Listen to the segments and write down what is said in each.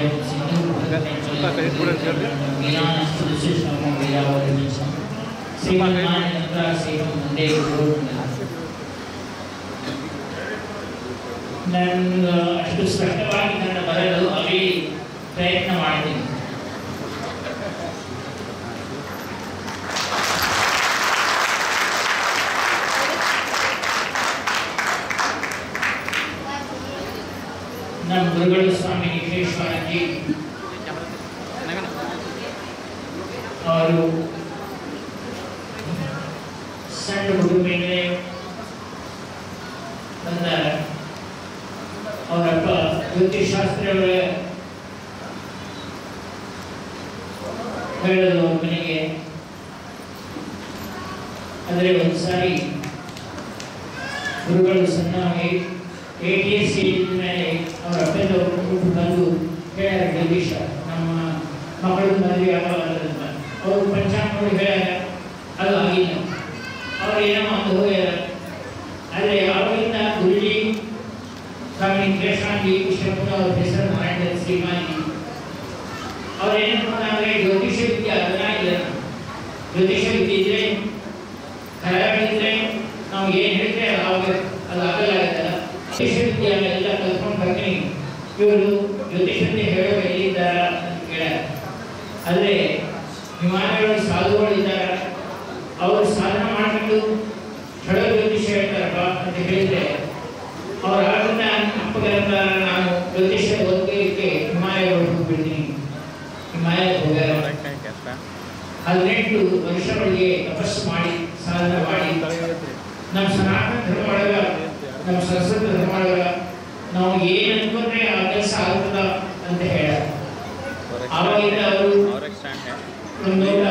ನಾನು ಅಷ್ಟು ಸ್ಪಷ್ಟವಾಗಿ ನನ್ನ ಬರಲು ಅಲ್ಲಿ ಪ್ರಯತ್ನ ಮಾಡ್ತೀನಿ. ನಮ್ಮ ಗುರುಗಳು ಸ್ವಾಮಿ ನಿಖೇಶ್ವರಜಿ ಅವರು ಸಣ್ಣ ಹುಡುಗನಿಗೆ ಬಂದ ಅವರಪ್ಪ ಜ್ಯೋತಿಷಾಸ್ತ್ರ ಹೇಳಲು ಮನೆಗೆ. ಅಂದರೆ ಒಂದ್ಸಾರಿ ಗುರುಗಳು ಸಣ್ಣವಾಗಿ ATS ಮೇಲೆ ಅವರ ಅಪ್ಪನವರು ಬಂದು ಹೇಳ್ಯಾರ, ಜಗದೀಶ ನಮ್ಮ ಮಕ್ಕಳು ಮದುವೆ ಆಗಲ್ಲ. ಅವರು ಪಂಚಾಂಗ ನೋಡಿ ಹೇಳ್ಯಾರ, ಅದು ಆಗಿಲ್ಲ. ಅವ್ರು ಏನೋ ಒಂದು ಹೋಗ್ಯಾರ. ಆದರೆ ಅವಾಗಿಂದ ಗುರುಜಿ ಸ್ವಾಮಿ ಕೃಷ್ಣಾಜಿ ವಿಶ್ವಪುರ ಅವ್ರ ಹೆಸರು ನಾರಾಯಣ ಶ್ರೀಮಾನಿ ಅವ್ರು ಏನೇನು ಜ್ಯೋತಿಷ ವಿದ್ಯೆ ಅದನ್ನ ಇಲ್ಲ. ಜ್ಯೋತಿಷ ವಿದ್ಯೆ ಇದ್ರೆ ಕರಾವಳಿದ್ರೆ ನಾವು ಏನು ಹೇಳಿದ್ರೆ ಅದು ಆಗಲಾಗತ್ತಲ್ಲ. ಜ್ಯೋತಿಷ ವಿದ್ಯೆ ಎಲ್ಲ ಕಲ್ತ್ಕೊಂಡು ಬರ್ತೀನಿ. ಇವರು ಜ್ಯೋತಿಷ ವಿದ್ಯೆ ಹೇಳೋ ಎಲ್ಲಿದ್ದಾರ ಅಂತ ಕೇಳ್ಯಾರ. ಆದರೆ ವಿಮಾನಗಳು ಸಾಧುಗಳು ಇದ್ದಾರ, ಅವರು ಸಾಧನ ಮಾಡಿಕೊಂಡು ಷಡ ಜ್ಯೋತಿಷ ಹೇಳ್ತಾರಪ್ಪ ಅಂತ ಹೇಳಿದ್ರೆ ಅವ್ರ ಆಗಿಂದ ಅಪ್ಪಗಂತ ನಾನು ಜ್ಯೋತಿಷ ಓದಲಿಕ್ಕೆ ಹಿಮಾಲಯಗಳು ಹೋಗ್ಬಿಡ್ತೀನಿ. ಹಿಮಾಲಯ ಹೋಗ್ಯಾರ. 18 ವರ್ಷಗಳಿಗೆ ತಪಸ್ಸು ಮಾಡಿ ಸಾಧನ ಮಾಡಿ ನಮ್ಮ ಸನಾತನ ಧರ್ಮ ಒಳಗ ನಮ್ಮ ಸಂಸ್ಕೃತ ಧರ್ಮ ಒಳಗ ನಾವು ಏನು ಅನ್ಕೊಂಡ್ರೆ ಆ ಕೆಲಸ ಆಗ್ತದ ಅಂತ ಹೇಳ. ಆವಾಗಿಂದ ಅವರು ಒಂದೊಂದ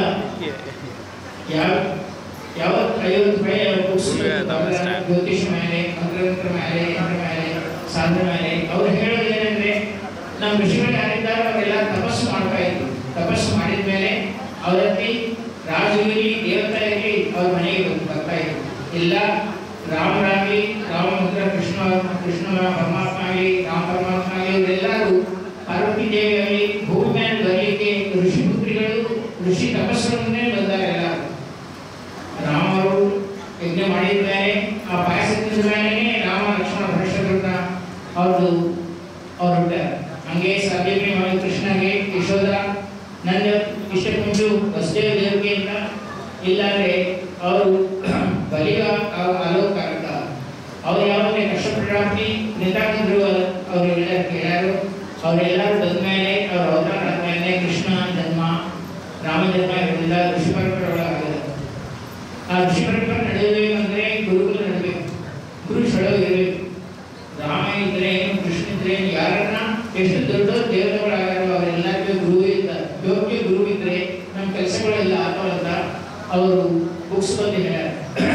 ಯಾವತ್ತು 50 ರೂಪಾಯಿ ಜ್ಯೋತಿಷ ಮೇಲೆ ಮಂತ್ರ ಮೇಲೆ ಸಾಧನೆ ಮೇಲೆ ಅವ್ರು ಹೇಳೋದು ಏನಂದ್ರೆ ನಮ್ಮ ಋಷಿಗಳು ಯಾರಿದ್ದಾರೆ ಅವರೆಲ್ಲ ತಪಸ್ಸು ಮಾಡ್ತಾ ಇದ್ರು. ತಪಸ್ಸು ಮಾಡಿದ ಮೇಲೆ ಅವರಲ್ಲಿ ರಾಜಗಿರಿ ದೇವತಾ ಇರಲಿ ಅವ್ರ ಮನೆಗೆ ಬರ್ತಾ ಇದ್ರು. ಇಲ್ಲ ರಾಮರಾಗಲಿ ರಾಮಮಂತ್ರ ಕೃಷ್ಣ ಪರಮಾತ್ಮ ಆಗಲಿ ರಾಮ ಪರಮಾತ್ಮ ಆಗಲಿ ಇವರೆಲ್ಲರೂ ಪಾರ್ವತಿ ದೇವಿ ಆಗಲಿ ಭೂಮಿ ಮೇಲೆ ಬರಲಿಕ್ಕೆ ಋಷಿ ಪುತ್ರಿಗಳು ಋಷಿ ತಪಸ್ಸನ್ನೇ ಬಂದಾರೆ. ಎಲ್ಲರೂ ರಾಮರು ಯಜ್ಞ ಮಾಡಿದ ಮೇಲೆ ಆ ಪಾಯಸ ತಿಂದ ಮೇಲೆ ರಾಮ ಲಕ್ಷ್ಮಣ ಭರತನ ಅವ್ರು ಹುಟ್ಟಾರ. ಹಂಗೆ ಸಾಧ್ಯತೆ ಮಾಡಿ ಕೃಷ್ಣಗೆ ಯಶೋಧ ನನ್ನ ಇಷ್ಟ ಮುಂಚು ವಸುದೇವ ದೇವರಿಗೆ ಅಂತ ಇಲ್ಲಾಂದ್ರೆ ಅವರು ಬಲಿಗ ಅಲೋಕಾರಕ ಅವ್ರು ಯಾವಾಗ ಕಷ್ಟಪಟ್ಟಿ ನಿಂತಾಕಿದ್ರು ಅವರೆಲ್ಲ ಕೇಳಾರು. ಅವರೆಲ್ಲರೂ ಬಂದ ಮೇಲೆ ಅವ್ರ ಅವತಾರ ಆದ್ಮೇಲೆ ಕೃಷ್ಣ ಜನ್ಮ ರಾಮ ಜನ್ಮ ಇರೋದಿಲ್ಲ. ಋಷಿ ಪರಂಪರೆ ಒಳಗಾಗಲ್ಲ. ಆ ಋಷಿ ಪರಂಪರೆ ನಡೆಯಬೇಕಂದ್ರೆ ಗುರುಗಳು ನಡಬೇಕು, ಗುರು ಷಡ ಇರಬೇಕು. ರಾಮ ಇದ್ರೆ ಏನು ಕೃಷ್ಣ ಇದ್ರೆ ಏನು ಯಾರನ್ನ ಎಷ್ಟು ದೊಡ್ಡ ದೇವತೆಗಳಾಗಾರೋ ಅವರೆಲ್ಲರಿಗೂ ಗುರು ಇದ್ದಾರೆ. ಯೋಗ್ಯ ಗುರು ಇದ್ರೆ ನಮ್ಮ ಕೆಲಸಗಳೆಲ್ಲ ಆಗಲ್ಲ. ಅವರು ಬುಕ್ಸ್ ಬಂದು ಹೇಳ್ಯಾರ.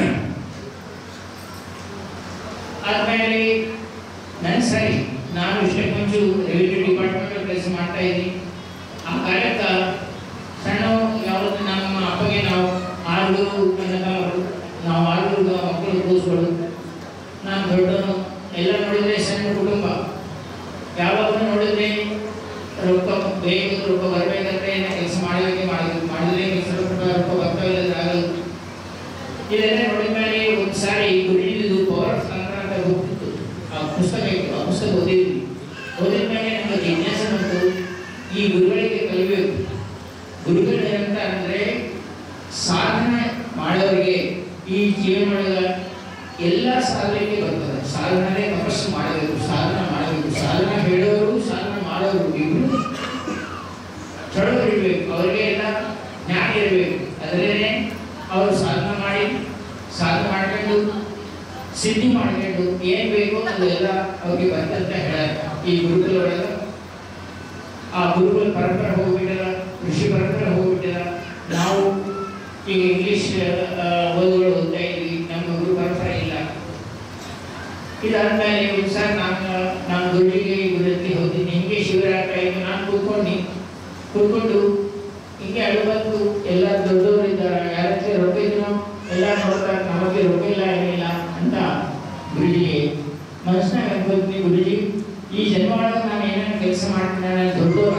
ಆದ್ಮೇಲೆ ನನ್ನ ಸರಿ ನಾನು ಇಷ್ಟಕ್ಕೆ ಮುಂಚೆ ರೆವಿನ್ಯೂ ಡಿಪಾರ್ಟ್ಮೆಂಟ್ ಕೆಲಸ ಮಾಡ್ತಾ ಇದ್ದೀನಿ. ಆ ಕಾಲಕ್ಕೆ ಸಣ್ಣ ಯಾವುದು ನಮ್ಮ ಅಪ್ಪಗೆ ನಾವು 6 ಕನ್ನಡವರು, ನಾವು 6 ಮಕ್ಕಳು ಕೂಸ್ಗಳು, ನಾನು ದೊಡ್ಡವನು. ಎಲ್ಲ ನೋಡಿದ್ರೆ ಸಣ್ಣ ಕುಟುಂಬ. ಯಾವಾಗ ನೋಡಿದ್ರೆ ರೊಕ್ಕ ಬೇಕು, ರೊಕ್ಕ ಬರಬೇಕಂದ್ರೆ ಕೆಲಸ ಮಾಡಲಿಕ್ಕೆ ಮಾಡಿದ್ರೆ ಕೆಲಸ ರೊಕ್ಕ ಬರ್ತಾ ಇಲ್ಲದ್ರೆ ಆಗಲ್ಲ. ಇದೆಲ್ಲ ನೋಡಿದ ಮೇಲೆ ಒಂದ್ಸಾರಿ ಗುರುಜಿದು ಪವರ್ ಸಂಗ್ರಹ ಅಂತ ಹೋಗ್ತಿತ್ತು. ಆ ಪುಸ್ತಕ ಇತ್ತು, ಆ ಪುಸ್ತಕ ಓದಿದ್ವಿ. ಓದಿದ ಮೇಲೆ ನಮಗೆ ಜಿಜ್ಞಾಸೆ ಬಂತು, ಈ ಗುರುಗಳಿಗೆ ಕಲಿಬೇಕು. ಗುರುಗಳು ಏನಂತ ಅಂದ್ರೆ ಸಾಧನೆ ಮಾಡೋರಿಗೆ ಈ ಜೀವನೊಳಗ ಎಲ್ಲ ಸಾಧನೆಗೆ ಬರ್ತದೆ. ಸಾಧನೆ ತಪಸ್ಸು ಮಾಡಬೇಕು, ಸಾಧನೆ ಮಾಡಬೇಕು. ಸಾಧನೆ ಹೇಳೋರು ಸಾಧನೆ ಮಾಡೋರು ಇಬ್ರು ಚಳವಳಿ ಇರಬೇಕು. ಅವರಿಗೆ ಎಲ್ಲ ಜ್ಞಾನ ಇರಬೇಕು. ಅದರಲ್ಲೇ ಅವರು ಸಾಧನೆ ಮಾಡ್ಕೊಂಡು ಸಿದ್ಧಿ ಮಾಡ್ಕೊಂಡು ಏನ್ ಬೇಕೋ ಅದೆಲ್ಲ ಅವ್ರಿಗೆ ಬರ್ತಂತ ಹೇಳ್ಯಾರ. ಈ ಗುರುಗಳೊಳಗ ಆ ಗುರುಗಳ ಪರಂಪರೆ ಹೋಗ್ಬಿಟ್ಟದ, ಋಷಿ ಪರಂಪರೆ ಹೋಗ್ಬಿಟ್ಟದ. ನಾವು ಈಗ ಇಂಗ್ಲಿಷ್ ಓದುಗಳು ಓದ್ತಾ ಇದ್ವಿ, ನಮ್ಮ ಗುರು ಪರಂಪರೆ ಇಲ್ಲ. ಇದಾದ್ಮೇಲೆ ಒಂದ್ಸಾರಿ ನಾನು ಗುರುಜಿಗೆ ಗುರುತಿ ಹೋಗಿದ್ದೀನಿ. ಹಿಂಗೆ ಶಿವರಾತ್ರಿ ಆಯ್ತು, ನಾನು ಕೂತ್ಕೊಂಡು ಹಿಂಗೆ ಅಳುಬಂದು ಎಲ್ಲ ದೊಡ್ಡವರು ಇದ್ದಾರೆ, ಯಾರ ಹತ್ರ ರೊಕ್ಕ ಇದ್ರು ಎಲ್ಲ ನೋಡ್ತಾರೆ, ನಮಗೆ ರೊಕ್ಕ ಇಲ್ಲ ಏನಿಲ್ಲ ಅಂತ ಗುರುಜಿಗೆ ಮನಸ್ಸಿನಾಗ ಅನ್ಕೋತೀನಿ. ಗುರುಜಿ ಈ ಜನ್ಮ ಒಳಗೆ ನಾನು ಏನೇನು ಕೆಲಸ ಮಾಡ್ತೀನಿ, ನಾನು ದೊಡ್ಡವ್ರು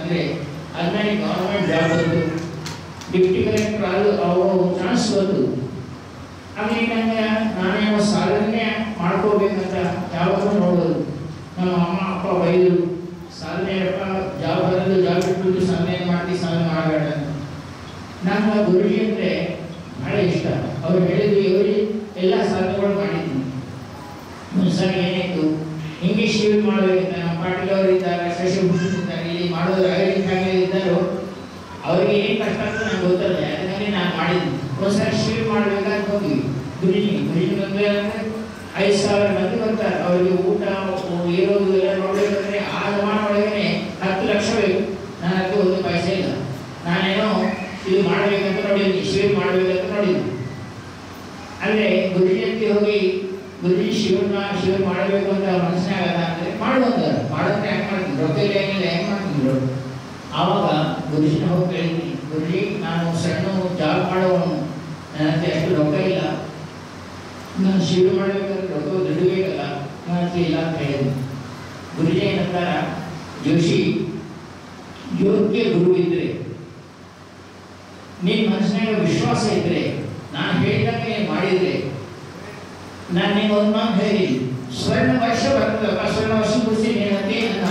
ಅಂದರೆ ಅದನ್ನ ಗೌರ್ಮೆಂಟ್ ಜಾಬ್ ಬಂತು, ಡಿಪ್ಟಿ ಕಲೆಕ್ಟರ್ ಆದರೂ ಅವು ಚಾನ್ಸ್ ಬಂತು. ಆಮೇಲೆ ನಂಗೆ ನಾನೇನೋ ಸಾಧನೆ ಮಾಡ್ಕೋಬೇಕಂತ ಯಾವಾಗಲೂ ನೋಡೋದು. ನಮ್ಮ ಅಮ್ಮ ಅಪ್ಪ ಬೈದರು, ಸಾಧನೆಯಪ್ಪ ಜಾಬ್ ಬರೋದು, ಜಾಬ್ ಬಿಟ್ಬಿಟ್ಟು ಸಾಧನೆ ಮಾಡ್ತೀವಿ, ಸಾಧನೆ ಮಾಡಬೇಡ. ನಂಗೆ ಗುರುಜಿ ಅಂದರೆ ಭಾಳ ಇಷ್ಟ. ಅವ್ರು ಹೇಳಿದ್ರು, ಇವ್ರಿಗೆ ಎಲ್ಲ ಸಾಧನೆಗಳು ಮಾಡಿದ್ದೀನಿ. ಒಂದ್ಸಲ ಏನಾಯಿತು, ಇಂಗ್ಲೀಷ್ ಯೂಸ್ ಮಾಡಬೇಕಂತ ನಮ್ಮ ಪಾಟೀಲ್ ಅವರು ಇದ್ದಾರೆ, ಶಶಿಭೂಷಣ್ ಇದ್ದಾರೆ, ಇಲ್ಲಿ ಮಾಡೋರು ಆಯುರ್ವೇದ ಇದ್ದಾರೋ ಅವರಿಗೆ ಏನು ಕಷ್ಟ ಅಂತ ನಂಗೆ ಗೊತ್ತಲ್ಲ, ಯಾಕಂದರೆ ನಾನು ಮಾಡಿದ್ದೀನಿ. ಒಂದ್ಸಲ ಶಿವ್ ಮಾಡಬೇಕಾದ್ರೆ ಹೋಗಿ ಗುರುಜಿ ಅಂದರೆ 5,000 ಮಂದಿ ಬರ್ತಾರೆ. ಅವರಿಗೆ ಊಟ ಇರೋದು ಎಲ್ಲ ನೋಡಬೇಕಂದ್ರೆ ಆ ಜಮಾನ ಒಳಗಡೆ 10 ಲಕ್ಷ ಬೇಕು. ನನ್ನ ಹತ್ರ ಒಂದು ಪೈಸೆ ಇಲ್ಲ. ನಾನೇನೋ ಇದು ಮಾಡಬೇಕಂತ ನೋಡಿದ್ದೀನಿ, ಶಿವ್ ಮಾಡಬೇಕಂತ ನೋಡಿದ್ದೀನಿ. ಅಂದರೆ ಗುರುಜಿ ಅಂತ ಹೋಗಿ ಗುರುಜಿ ಶಿವ ಮಾಡಬೇಕು ಅಂತ ಮನಸ್ಸಿನಾಗಲ್ಲ ಅಂದರೆ ಮಾಡುವಂತಾರೆ. ಮಾಡೋದ್ರೆ ಹೆಂಗೆ ಮಾಡ್ತೀನಿ, ರೊಕ್ಕ ಇಲ್ಲ ಏನಿಲ್ಲ, ಹೆಂಗೆ ಮಾಡ್ತಿದ್ರು. ಆವಾಗ ಗುರುಜಿನ ಹೋಗಿ ಕೇಳಿದ್ದೀನಿ, ಗುರುಜಿ ನಾನು ಸಣ್ಣ ಜಾಬ್ ಮಾಡೋವನು, ನನ್ನ ಹತ್ರ ಅಷ್ಟು ರೊಕ್ಕ ಇಲ್ಲ, ನಾನು ಶಿವ ಮಾಡಬೇಕಾದ್ರೆ ರೊಕ್ಕ ದುಡ್ಡು ಬೇಕಲ್ಲ, ನನ್ನ ಹತ್ರ ಇಲ್ಲ ಅಂತ ಹೇಳಿದ್ವಿ. ಗುರುಜಿ ಏನಂತಾರ, ಜೋಶಿ ಯೋಗ್ಯ ಗುರು ಇದ್ದರೆ, ನಿನ್ನ ಮನಸ್ಸಿನಾಗ ವಿಶ್ವಾಸ ಇದ್ದರೆ, ನಾನು ಹೇಳಿದಾಗ ನೀನು ಮಾಡಿದರೆ, ನಾನು ನಿಮ್ಗೆ ಒಂದು ಮಾತು ಹೇಳಿದ್ದೀನಿ, ಸ್ವರ್ಣ ವರ್ಷ ಬರ್ತದಪ್ಪ, ಸ್ವರ್ಣ ವರ್ಷ ಮುಗಿಸಿ ನೀನಂತೆ ಅಂತ.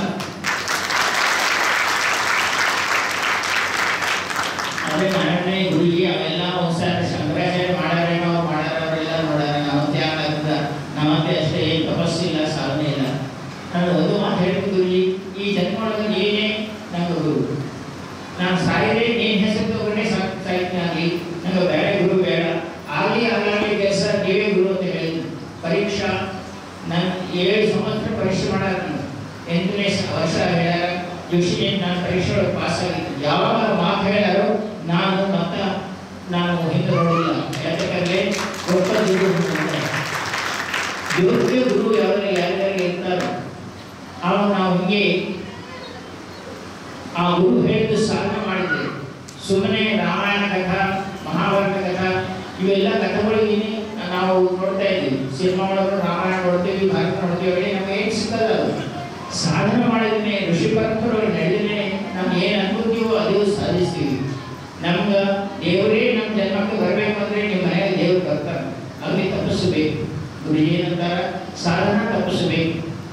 ಅದೇ ನಾರಾಯಣ ಗುರುಜಿ ಅವೆಲ್ಲ ಒಂದ್ಸಲ ಶಂಕರಾಚಾರ್ಯ ಮಾಡ್ಯಾರೇನೋ ಅವರೆಲ್ಲ ನೋಡ್ಯಾರ. ನಮ್ಮತ್ತೆ ಆಗ್ತದ, ನಮ್ಮತ್ತೆ ಅಷ್ಟೇ ಏನು ತಪಸ್ಸಿಲ್ಲ, ಸಾಧನೆ ಇಲ್ಲ. ನಾನು ಒಂದು ಮಾತು ಹೇಳ್ತೀನಿ, ಗುರುಜಿ ಈ ಜನ್ಮ ಒಳಗೆ ನೀನೇ ನಂಗೆ ಗುರು. ನಾನು ಸಾಯಿದ್ರೆ ನೀನು ಹೆಸರು ತಗೊಂಡೇ ಸಾಹಿತ್ಯ ಆಗಲಿ, ನಂಗೆ ಬೇರೆ ಗುರು ಬೇಡ. ಆಗಲಿ ಆಗಲಿ ಕೆಲಸ ನೀವೇ ಗುರು ಅಂತ ಹೇಳಿದ್ರು. ಪರೀಕ್ಷಾ ನಾನು 7 ಸಂವತ್ಸರ ಪರೀಕ್ಷೆ ಮಾಡಾಕ 8ನೇ ವರ್ಷ ಹೇಳ್ಯಾರ, ಜೋಶಿ ನಾನು ಪರೀಕ್ಷೆ ಒಳಗೆ ಪಾಸ್ ಆಗಿತ್ತು. ಯಾವಾಗ ಮಾತು ಹೇಳ್ಯಾರೋ ನಾನು ಹಿಂದೆ ನೋಡಿಲ್ಲ. ಯಾಕಂದರೆ ಒಬ್ಬ ಯೋಗ್ಯ ಗುರು ಯಾರ್ಯಾರಿಗೆ ಇರ್ತಾರೋ ಅವಾಗ ನಾವು ಹಿಂಗೆ ಆ ಗುರು ಹೇಳಿದ್ದು ಸಾಧನೆ ಮಾಡಿದ್ದೆ. ಸುಮ್ಮನೆ ರಾಮಾಯಣ ಕಥಾ, ಮಹಾಭಾರತ ಕಥಾ ಇವೆಲ್ಲ ಕಥೆಗಳಿಗೆ ನಾವು ನೋಡ್ತಾ ಇದ್ದೀವಿ. ಸಿನಿಮಾ ಒಳಗೆ ರಾಮಾಯಣ ನೋಡ್ತೀವಿ, ಭಾರತ ನೋಡ್ತೀವಿ, ನಮ್ಗೆ ಏನು ಸಿಕ್ಕಲ್ಲ. ಅದು ಸಾಧನೆ ಮಾಡಿದ್ರೆ ಋಷಿ ಪರಂಪರೆ ನಡೆದ್ರೆ ನಮ್ಗೆ ಏನು ಅನ್ಕೋತೀವೋ ಅದು ಸಾಧಿಸ್ತೀವಿ. ನಮ್ಗೆ ದೇವರೇ ನಮ್ಮ ಜನ್ಮಕ್ಕೆ ಬರಬೇಕು ಅಂದರೆ ನಿಮ್ಮ ಮನೆಯಾಗ ದೇವರು ಬರ್ತಾರೆ. ಅಲ್ಲಿ ತಪ್ಪಿಸಬೇಕು. ಗುರುಜಿ ಏನಂತಾರ, ಸಾಧನ ತಪ್ಪಿಸಬೇಕು.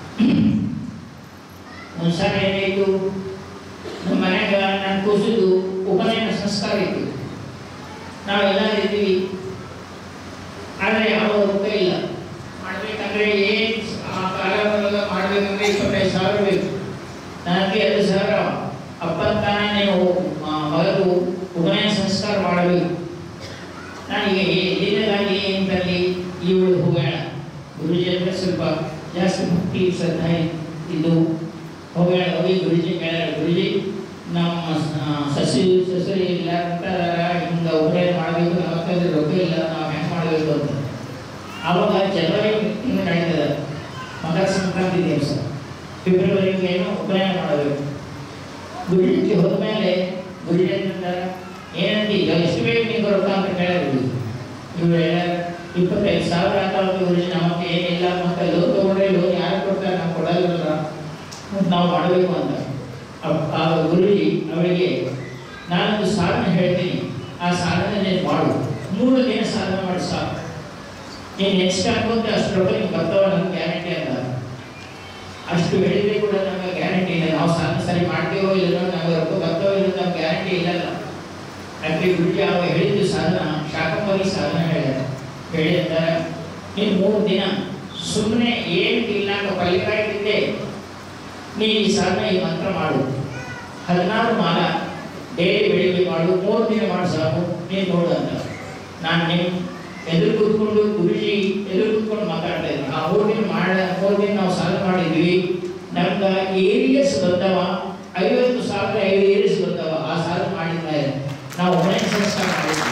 ಒಂದ್ಸಲ ಏನಾಯಿತು, ನಮ್ಮ ಮನೆಯಾಗ ನಾನು ಕೂಸಿದ್ದು ಉಪನಯನ ಸಂಸ್ಕಾರ ಇತ್ತು. ನಾವೆಲ್ಲ ಇದ್ದೀವಿ, ಆದರೆ ಯಾವ ರೊಕ್ಕ ಇಲ್ಲ. ಮಾಡಬೇಕಂದ್ರೆ ಏನು ಆ ಕಾಲ ಮಾಡಬೇಕಂದ್ರೆ 25,000 ಬೇಕು. ನನಗೆ 2,000 ಅಪ್ಪಂತಾನ ನೀವು ಮಗದು ಉಪನಯನ ಸಂಸ್ಕಾರ ಮಾಡಬೇಕು. ನನಗೆ ದಿನದಾಗಿ ಏನು ತರಲಿ, ಇವಳು ಹೋಗೋಣ. ಗುರುಜಿ ಅಂದರೆ ಸ್ವಲ್ಪ ಜಾಸ್ತಿ ಭಕ್ತಿ ಶ್ರದ್ಧೆ ಇದು. ಹೋಗೋಣ ಹೋಗಿ ಗುರುಜಿ ಕೇಳ, ಗುರುಜಿ ನಮ್ಮ ಸಸರಿ ಇಲ್ಲ ಅಂತ ಹಿಂಗೆ ಉಪನಯನ ಮಾಡಬೇಕು, ನಮ್ಮ ಹತ್ರ ರೊಕ್ಕ ಇಲ್ಲ, ನಾವು ಹೆಂಗೆ ಮಾಡಬೇಕು ಅಂತ. ಆವಾಗ ಜನವರಿ ತಿಂಗಳು ನಡೀತದೆ, ಮಕರ ಸಂಕ್ರಾಂತಿ ದಿವಸ. ಫೆಬ್ರವರಿಗೆ ಏನೋ ಉಪನಯನ ಮಾಡಬೇಕು. ಗುರುಜಿ ಹೋದ್ಮೇಲೆ ಗುರುಜಿ ಏನಂತಾರೆ, ಏನಂತ ಈಗ ಎಷ್ಟು ಬೇಕು ನಿಮ್ಗೆ ರೊಕ್ಕ ಅಂತ ಕೇಳಿದ್ರು. ಇವರು 25,000 ಆಗ್ತಾವ ಗುರುಜಿ, ನಮಗೆ ಏನಿಲ್ಲ, ಮತ್ತೆ ಲೋನ್ ತೊಗೊಂಡ್ರೆ ಲೋನ್ ಯಾರು ಕೊಡ್ತಾರೆ, ನಾವು ಕೊಡೋದಿಲ್ಲ, ನಾವು ಮಾಡಬೇಕು ಅಂತ. ಆ ಗುರುಜಿ ಅವಳಿಗೆ ನಾನೊಂದು ಸಾಧನೆ ಹೇಳ್ತೀನಿ, ಆ ಸಾಧನೆ ನೀನು ಮಾಡು, 3 ದಿನ ಸಾಧನೆ ಮಾಡಿ ಸಾಕು. ನೀನು ನೆಕ್ಸ್ಟ್ ಹಾಕೋತ್ತೆ ಅಷ್ಟು ರೊಕ್ಕ ನಿಮ್ಗೆ ಬರ್ತಾವ, ನಮ್ಗೆ ಗ್ಯಾರಂಟಿ ಅಂತ. ಅಷ್ಟು ಹೇಳಿದ್ರೆ ಕೂಡ ನಮಗೆ ಗ್ಯಾರಂಟಿ ಇಲ್ಲ. ನಾವು ಸಾಧನೆ ಸರಿ ಮಾಡ್ತೀವೋ ಇಲ್ಲ, ನಮಗೆ ರೊಕ್ಕ ಬರ್ತಾವೋ ಇಲ್ಲ, ನಮ್ಗೆ ಗ್ಯಾರಂಟಿ ಇಲ್ಲಲ್ಲ. ಅದಕ್ಕೆ ಗುರುಜಿ ಅವಾಗ ಹೇಳಿದ್ದು ಸಾಧನ ಶಾಕಂಬರಿ ಸಾಧನ ಹೇಳಿರ್ತಾರೆ. ನೀನು 3 ದಿನ ಸುಮ್ಮನೆ ಏನು ಇಲ್ಲ ಪಲ್ಲಿಕಾಯಿದ್ದೆ ನೀನು ಈ ಸಾಧನೆ ಈ ಮಂತ್ರ ಮಾಡು. 16 ಮಾಲ ಡೈಲಿ ಬೆಳಿಗ್ಗೆ ಮಾಡು, 3 ದಿನ ಮಾಡಿ ಸಾಕು, ನೀನು ನೋಡು ಅಂತ. ನಾನು ನಿಮ್ಮ ಎದುರು ಕೂತ್ಕೊಂಡು ಗುರುಜಿ ಎದುರು ಕೂತ್ಕೊಂಡು ಮಾತಾಡ್ತಾ ಇದ್ದೆ. ಆ 3 ದಿನ ನಾವು ಸಾಧನೆ ಮಾಡಿದ್ವಿ. ನಮ್ಗೆ ಏರಿಯಸ್ ಬಂದವ 50,000 ಏರಿಯಸ್ ಬಂದವ. ಆ ಸಾಧನೆ ಮಾಡಿದ್ಮೇಲೆ ನಾವು ಉಪನಯನ ಸಂಸ್ಕಾರ ಮಾಡಿದ್ವಿ.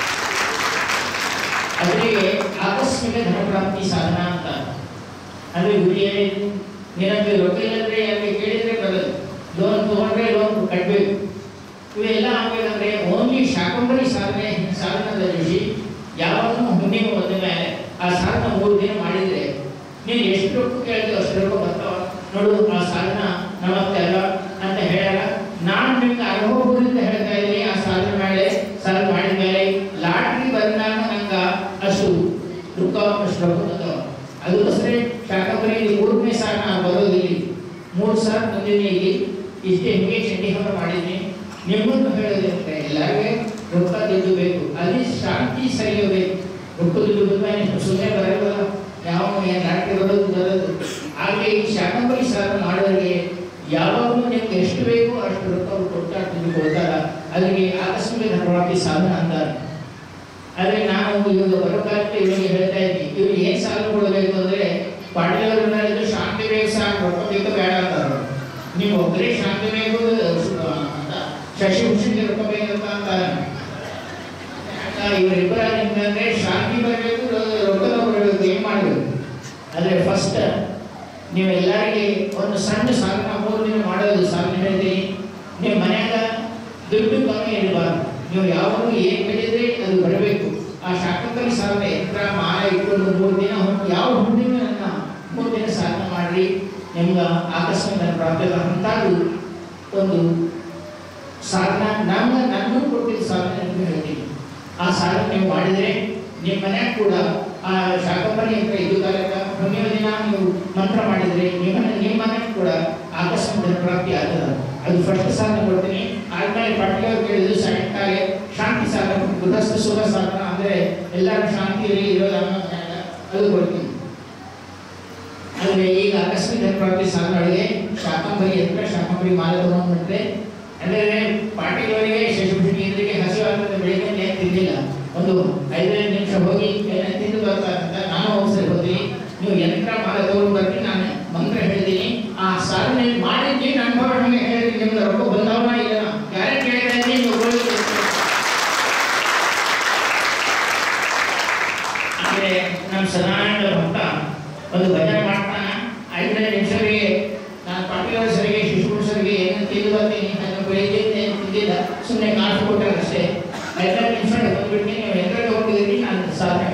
ಅದರಿಗೆ ಆಕಸ್ಮಿಕ ಧನಪ್ರಾಪ್ತಿ ಸಾಧನ ಅಂತ. ಅಂದರೆ ಗುರುಜಿ ಹೇಳಿದ್ದು, ನಿನಗೆ ರೊಕ್ಕ ಇಲ್ಲಂದ್ರೆ ಯಾಕೆ ಕೇಳಿದ್ರೆ ಬರೋದು, ಲೋನ್ ತೊಗೊಂಡ್ರೆ ಲೋನ್ ಕಟ್ಟಬೇಕು. ಇವೆಲ್ಲ ಆಗಬೇಕಂದ್ರೆ ಓನ್ಲಿ ಶಾಕಂಬರಿ ಸಾಧನದ ಋಷಿ ಯಾವಾಗಲೂ ಹುಣ್ಣಿಮೆ ಬಂದ ಮೇಲೆ ಆ ಸಾಧನ 3 ದಿನ ಮಾಡಿದರೆ ನೀನು ಎಷ್ಟು ರೊಕ್ಕ ಕೇಳ್ತೀವಿ ಅಷ್ಟು ರೊಕ್ಕ ಬರ್ತಾವ ನೋಡು. ಆ ಸಾಧನ ನಮತ್ತೆ ಅಲ್ಲ ಅಂತ ಹೇಳ್ಯಾರ. ನಾನು ನಿಮ್ಗೆ ಅನುಭವದಿಂದ ಹೇಳ್ತಾ ಇದ್ದೀನಿ. ಆ ಸಾಧನೆ ಮಾಡಿದ ಮೇಲೆ ಲಾಟ್ರಿ ಬಂದಾಗ ನಂಗೆ ಅಷ್ಟು ದುಃಖ ಅಷ್ಟು ಅದಕ್ಕೋಸ್ಕರ ಶಾಖಾಪುರಿ 3ನೇ ಸಾಲ ನಾನು ಬರೋದಿಲ್ಲಿ 3 ಸಾಲ ಬಂದಿದ್ದೀನಿ. ಇಲ್ಲಿ ಇಷ್ಟೇ ಹಿಂಗೆ ಚಂಡೀಗಢ ಮಾಡಿದ್ದೀನಿ. ನಿಮ್ಮನ್ನು ಹೇಳೋದಂತೆ ಎಲ್ಲರಿಗೆ ರೊಕ್ಕ ದುಡ್ಡು ಬೇಕು, ಅಲ್ಲಿ ಶಾಂತಿ ಸರಿಯಬೇಕು. ರೊಕ್ಕ ದುಡ್ಡು ಬಂದ ಸುಮ್ಮನೆ ಬರಲ್ಲ, ಯಾವ ಲಾಟ್ರಿ ಬರೋದು. ಹಾಗೆ ಈ ಶಾಖಾಪುರಿ ಸಾಲ ಮಾಡೋರಿಗೆ ಯಾವಾಗಲೂ ನಿಮ್ಗೆ ಎಷ್ಟು ಬೇಕು ಅಷ್ಟು ರೊಕ್ಕ ಕೊಡ್ತಾ ಕೊಡ್ತಾರ. ಅದಕ್ಕೆ ಆಕಸ್ಮಿಕ ಧರ್ಮವಾಗಿ ಸಾಧನ ಅಂತಾರೆ. ಆದರೆ ನಾನು ಇವಾಗ ಬರೋಕಾಲಕ್ಕೆ ಇವರಿಗೆ ಹೇಳ್ತಾ ಇದ್ದೀನಿ, ಇವ್ರಿಗೆ ಏನು ಸಾಲ ಕೊಡಬೇಕು ಅಂದರೆ ಪಾಟೀಲವ್ರನ್ನ ಇದು ಶಾಂತಿ ಬೇಕು ಸಾಕು, ರೊಕ್ಕ ಬೇಕು ಬೇಡ ಅಂತಾರೆ. ನೀವು ಒಬ್ಬರೇ ಶಾಂತಿ ಬೇಕು ಅಂತ ಶಶಿಭೂಷಣ್ಗೆ ರೊಕ್ಕ ಬೇಕಂತ ಅಂತಾರೆ. ಇವರಿಬ್ಬರ ನಿಮ್ಗೆ ಶಾಂತಿ ಬರಬೇಕು, ರೊಕ್ಕದ ಬರಬೇಕು, ಏನು ಮಾಡಬೇಕು? ಆದರೆ ಫಸ್ಟ್ ನೀವೆಲ್ಲರಿಗೆ ಒಂದು ಸಣ್ಣ ಸಾಧನ 3 ದಿನ ಮಾಡೋದು ಸಾಧನೆ ಹೇಳ್ತೀನಿ. ನಿಮ್ಮ ಮನ್ಯಾಗ ದುಡ್ಡು ಕಮ್ಮಿ ಇರಬಾರ್ದು. ನೀವು ಯಾವಾಗಲೂ ಏನು ಬೆಳೆದ್ರೆ ಅದು ಬರಬೇಕು. ಆ ಶಾಖಾಪುರಿ ಸಾಧನೆ ಯಂತ್ರ ಮಾಲ ಇಟ್ಕೊಂಡು 3 ದಿನ ಯಾವ ಹುಣ್ಣಿಮೆ 3 ದಿನ ಸಾಧನೆ ಮಾಡಿ ನಿಮ್ಗೆ ಆಕಸ್ಮಿಕ ಪ್ರಾಪ್ತಿ ಅಂತಾದ್ರು ಒಂದು ಸಾಧನ ನನ್ನೂ ಕೊಟ್ಟಿದ್ದ ಸಾಧನೆ ಅಂತ ಹೇಳ್ತೀನಿ. ಆ ಸಾಧನೆ ನೀವು ಮಾಡಿದರೆ ನಿಮ್ಮ ಮನ್ಯಾಗ ಕೂಡ ಆ ಶಾಖಾಪುರಿ ಯಂತ್ರ ಇದು ಕಾಲಕ್ಕೆ ಹುಣ್ಣಿಮೆ ದಿನ ನೀವು ಮಂತ್ರ ಮಾಡಿದರೆ ನಿಮ್ಮ ಮನೆಗೆ ಕೂಡ ಆಕಸ್ಮಿಕ ಪ್ರಾಪ್ತಿ ಆಗ್ತದೆ. ಅದು ಫಸ್ಟ್ ಸಾಧನೆ ಕೊಡ್ತೀನಿ. ಆದ್ಮೇಲೆ ಪಾಟೀಲವ್ರು ಕೇಳಿದ್ರು ಸಾಯಂಕಾಲ ಶಾಂತಿ ಸಾಧನ, ಗೃಹಸ್ಥ ಸುಖ ಸಾಧನ ಅಂದರೆ ಎಲ್ಲರೂ ಶಾಂತಿಯಲ್ಲಿ ಇರೋದು ಅದು ಕೊಡ್ತೀನಿ. ಆದರೆ ಈಗ ಆಕಸ್ಮಿಕ ಪ್ರಾಪ್ತಿ ಸಾಧನೆಗಳಿಗೆ ಶಾಖಾಪುರಿ ಯಂತ್ರ ಶಾಖಾಪುರಿ ಮಾಲೆ ತಗೊಂಡ್ಬಿಟ್ರೆ ಅಂದರೆ ಪಾಟೀಲವರಿಗೆ ಶಶಿಭೂಷಣಿಗೆ ಹಸಿವಾಗ್ತದೆ. ಬೆಳಿಗ್ಗೆ ಏನು ತಿಂದಿಲ್ಲ, ಒಂದು 5 ನಿಮಿಷ ಹೋಗಿ ತಿಂದು ಬರ್ತಾರಂತ ನಾನು ಹೋಗ್ಸರಿ ಹೋಗ್ತೀನಿ. ನೀವು ಯಂತ್ರ ಮಾಲೆ ತಗೊಂಡು ಬರ್ತೀನಿ, ನಾನು ಮಂತ್ರ ಹೇಳ್ತೀನಿ. ಆ ಸಾಧನೆ ಮಾಡಿದ್ದೀನಿ ಅನುಭವ ನಮಗೆ ಹೇಳಿದ್ರಿ. ನಿಮ್ಗೆ ರೊಕ್ಕ ಬಂದವನ ಇಲ್ಲ ಗ್ಯಾರಂಟಿ ಹೇಳ್ತಾ ಇದ್ದೀನಿ. ನೀವು ಅಂದರೆ ನಮ್ಮ ಸದಾನಂದ ಭಕ್ತ ಒಂದು ಭಜನೆ ಮಾಡ್ತಾನೆ. 5 ನಿಮಿಷಗಳಿಗೆ ನಾನು ಪಾಟೀಲವ್ರ ಸರಿಗೆ ಶಿಶುಭೂಷಣ ಸರಿಗೆ ಏನು ತಿಂದು ಬರ್ತೀನಿ. ನಾನು ಬೆಳಿಗ್ಗೆ ಏನು ತಿಂದಿಲ್ಲ, ಸುಮ್ಮನೆ ಕಾಸು ಕೊಟ್ಟರೆ ಅಷ್ಟೇ. 5 ನಿಮಿಷ ಬಂದ್ಬಿಟ್ಟು ನೀವು ಯಂತ್ರಕ್ಕೆ ಹೋಗಿದ್ದೀನಿ, ನಾನು ಸಾಧನೆ